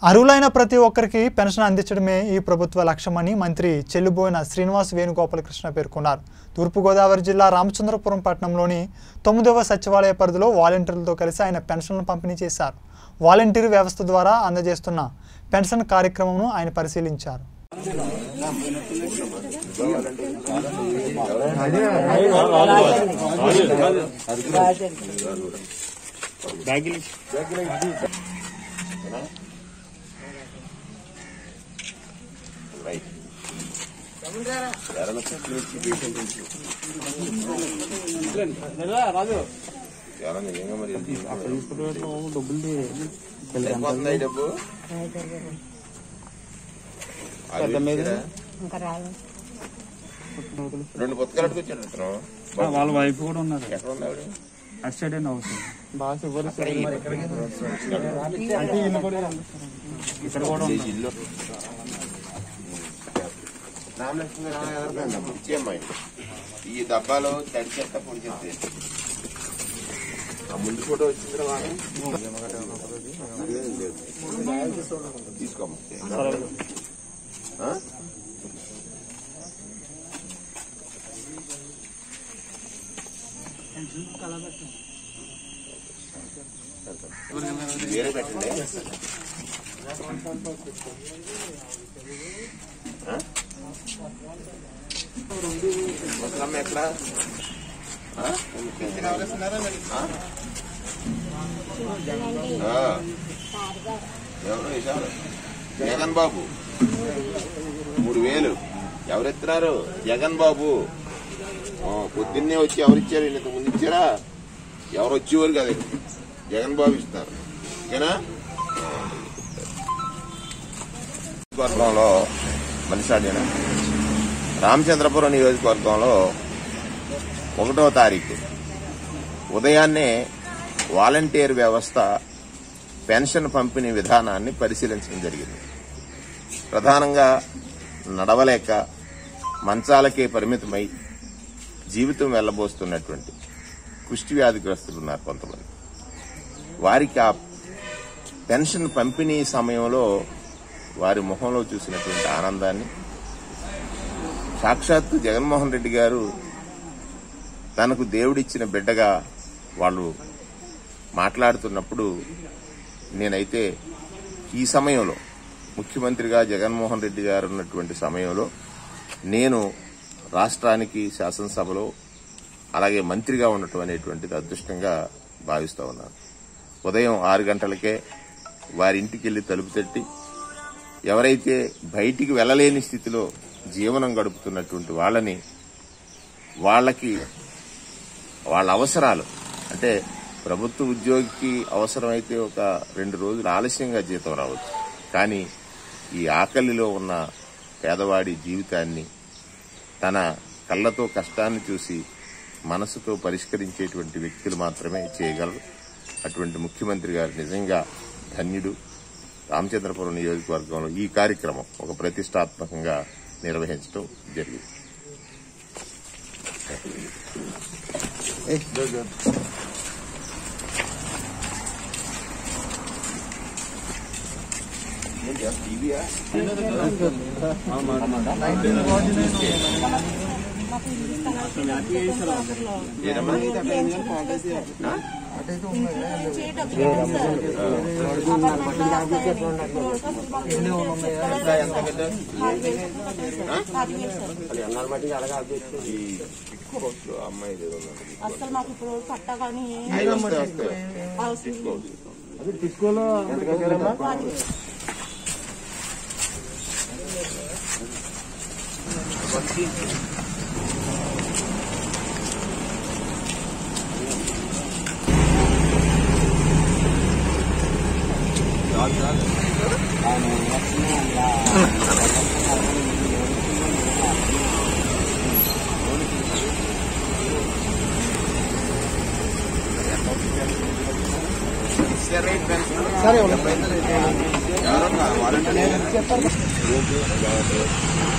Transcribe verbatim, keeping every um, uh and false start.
అర్హులైన ప్రతి ఒక్కరికి పెన్షన్ అందించడమే ఈ ప్రభుత్వ లక్ష్యమని మంత్రి చెల్లుబోయిన శ్రీనివాస్ వేణుగోపాలకృష్ణ పేర్కొన్నారు. తూర్పుగోదావరి జిల్లా రామచంద్రపురం పట్టణంలోని తొమ్మిదవ సచివాలయ పరిధిలో వాలంటీర్లతో కలిసి ఆయన పెన్షన్లను పంపిణీ చేశారు. వాలంటీర్ వ్యవస్థ ద్వారా అందజేస్తున్న పెన్షన్ కార్యక్రమంను ఆయన పరిశీలించారు. Right. రెండు పుస్తకాలు అట్టుకొచ్చాడు వాళ్ళ వైఫ్ కూడా ఉన్నారు. ఎక్కడ ఉన్నాడు? అటు సైడ్ అయినా అవుతుంది బాగా ఇక్కడ కూడా ఇల్లు రామలక్ష్మి ఈ డబ్బాలో తడి చెత్త పొడి చెత్త ముందు ఫోటో వచ్చింది తీసుకోమ్మా. వేరే పెట్టండి. ముసలమ్మ ఎక్కడ? ఎవరు వేశారు? జగన్ బాబు మూడు వేలు ఎవరెత్తున్నారు? జగన్ బాబు పొద్దున్నే వచ్చి ఎవరిచ్చారు? ఇంత ముందు ఇచ్చారా? ఎవరు వచ్చేవారు కదా, జగన్ బాబు ఇస్తారు. ఓకేనా? నియోజకవర్గంలో మనిషాడేనా రామచంద్రపురం నియోజకవర్గంలో ఒకటో తారీఖు ఉదయాన్నే వాలంటీర్ వ్యవస్థ పెన్షన్ పంపిణీ విధానాన్ని పరిశీలించడం జరిగింది. ప్రధానంగా నడవలేక మంచాలకే పరిమితమై జీవితం వెళ్లబోస్తున్నటువంటి కుష్టి వ్యాధిగ్రస్తులు ఉన్నారు కొంతమంది. వారికి ఆ పెన్షన్ పంపిణీ సమయంలో వారి ముఖంలో చూసినటువంటి ఆనందాన్ని సాక్షాత్తు జగన్మోహన్ రెడ్డి గారు తనకు దేవుడిచ్చిన బిడ్డగా వాళ్ళు మాట్లాడుతున్నప్పుడు నేనైతే ఈ సమయంలో ముఖ్యమంత్రిగా జగన్మోహన్ రెడ్డి గారు ఉన్నటువంటి సమయంలో నేను రాష్ట్రానికి శాసనసభలో అలాగే మంత్రిగా ఉండటం అనేటువంటిది అదృష్టంగా భావిస్తూ ఉన్నాను. ఉదయం ఆరు గంటలకే వారి ఇంటికి వెళ్లి తలుపు తట్టి ఎవరైతే బయటికి వెళ్లలేని స్థితిలో జీవనం గడుపుతున్నటువంటి వాళ్ళని వాళ్ళకి వాళ్ళ అవసరాలు అంటే ప్రభుత్వ ఉద్యోగికి అవసరమైతే ఒక రెండు రోజులు ఆలస్యంగా జీతం రావచ్చు, కానీ ఈ ఆకలిలో ఉన్న పేదవాడి జీవితాన్ని తన కళ్ళతో కష్టాన్ని చూసి మనసుతో పరిష్కరించేటువంటి వ్యక్తులు మాత్రమే చేయగలరు. అటువంటి ముఖ్యమంత్రి గారు నిజంగా ధన్యుడు. రామచంద్రపురం నియోజకవర్గంలో ఈ కార్యక్రమం ఒక ప్రతిష్టాత్మకంగా నిర్వహించడం జరిగింది. అమ్మాయి అసలు మాకు ఇప్పుడు పట్టా కానీ తీసుకోలో సరే